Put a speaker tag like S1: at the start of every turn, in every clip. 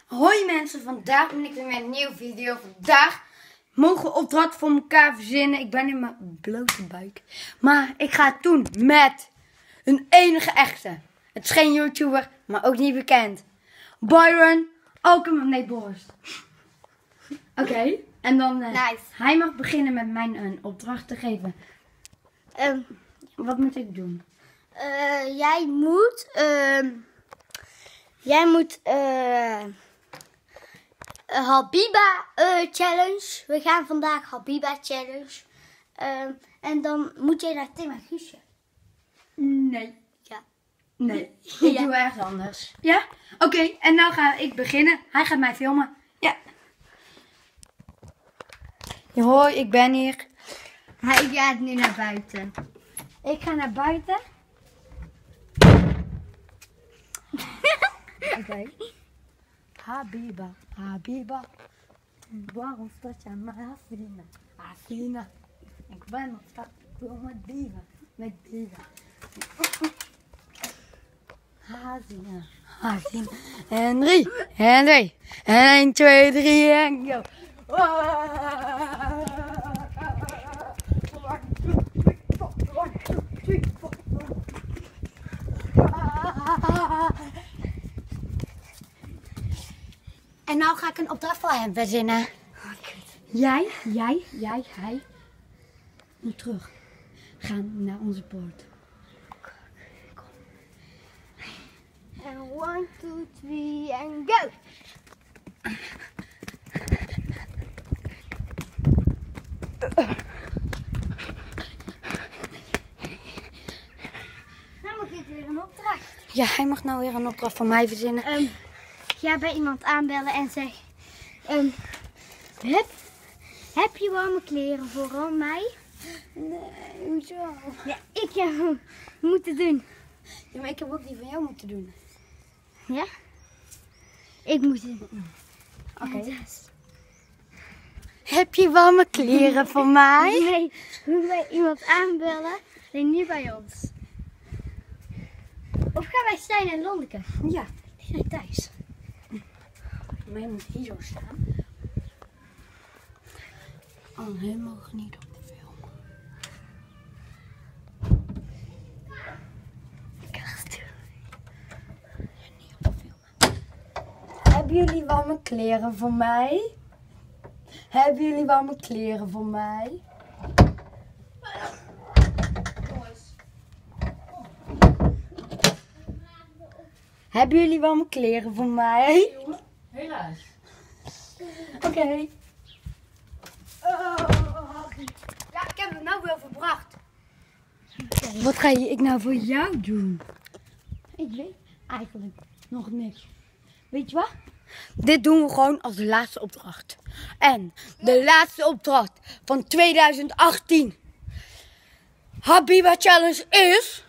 S1: Hoi mensen, vandaag ben ik weer met een nieuwe video. Vandaag mogen we opdracht voor elkaar verzinnen. Ik ben in mijn blote buik. Maar ik ga het doen met een enige echte. Het is geen YouTuber, maar ook niet bekend. Byron Alkemaneborst. Oké, en dan
S2: Nice.
S1: hij mag beginnen met mij een opdracht te geven. Wat moet ik doen?
S2: Jij moet Habiba challenge. We gaan vandaag Habiba challenge. En dan moet jij naar Tim en Guusje.
S1: Nee.
S2: Ja.
S1: Nee, ik doe ergens anders. Ja? Oké, en nou ga ik beginnen. Hij gaat mij filmen. Ja. Hoi, ik ben hier.
S2: Hij gaat nu naar buiten.
S1: Ik ga naar buiten. Oké. Habiba, Habiba. Waarom staat je aan mijn Hafina? Hafina. Ik ben op stap met dieven. Met dieven. Hazina. Hazina. Henry. Henry. En 1, 2, 3 en go. En nou ga ik een opdracht voor hem verzinnen. Jij, hij moet terug gaan naar onze poort.
S2: En 1, 2, 3 en go! Nou mag ik weer een opdracht.
S1: Ja, hij mag nou weer een opdracht van mij verzinnen.
S2: Ga bij iemand aanbellen en zeg: heb je warme kleren voor mij?
S1: Nee, hoezo?
S2: Ja, ik heb moeten doen.
S1: Ja, maar ik heb ook die van jou moeten doen.
S2: Ja? Ik moet het doen.
S1: Oké. Heb je warme kleren voor mij?
S2: Nee, moet bij iemand aanbellen. Nee, niet bij ons. Of gaan wij Stijn en Lonneke?
S1: Ja, die zijn thuis. Maar je moet hier zo staan. Oh, hij mag niet op de film. Ik ga het doen. Niet op de film. Hebben jullie warme kleren voor mij? Hebben jullie warme kleren voor mij? Hebben jullie warme kleren voor mij?
S3: Helaas.
S1: Oké. Ja, ik heb het nou wel verbracht. Wat ga ik nou voor jou doen? Ik weet eigenlijk nog niks. Weet je wat? Dit doen we gewoon als de laatste opdracht. En de laatste opdracht van 2018 Habiba Challenge is: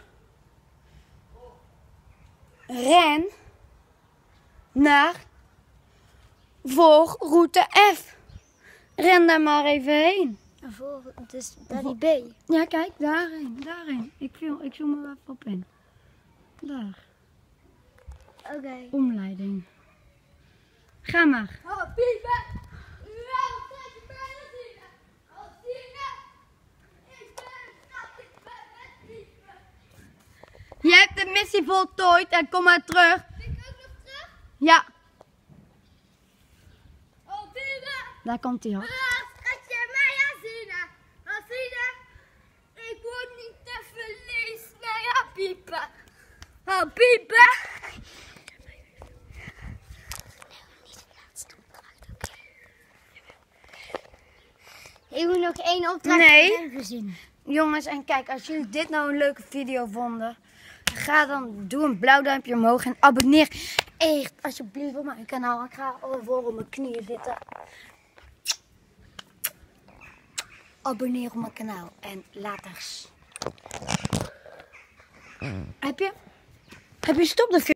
S1: ren naar voor route F. Ren daar maar even heen.
S2: Dus bij die B.
S1: Ja, kijk, daarheen. Ik zoom er even op in. Daar,
S2: Oké.
S1: omleiding. Ga maar.
S2: Habiba!
S1: Je hebt de missie voltooid en kom maar terug.
S2: Ik ook nog terug?
S1: Ja,
S2: Habiba!
S1: daar komt hij al.
S2: Schatje, mij Hazina! Hazina! Ik word niet te verlies bij Habiba! Habiba! Ik moet nog 1 opdracht
S1: Nee.
S2: verzinnen.
S1: Jongens, en kijk, als jullie dit nou een leuke video vonden, doe een blauw duimpje omhoog en abonneer echt alsjeblieft op mijn kanaal. Ik ga voor op mijn knieën zitten. Abonneer op mijn kanaal en laters. Heb je stop de video?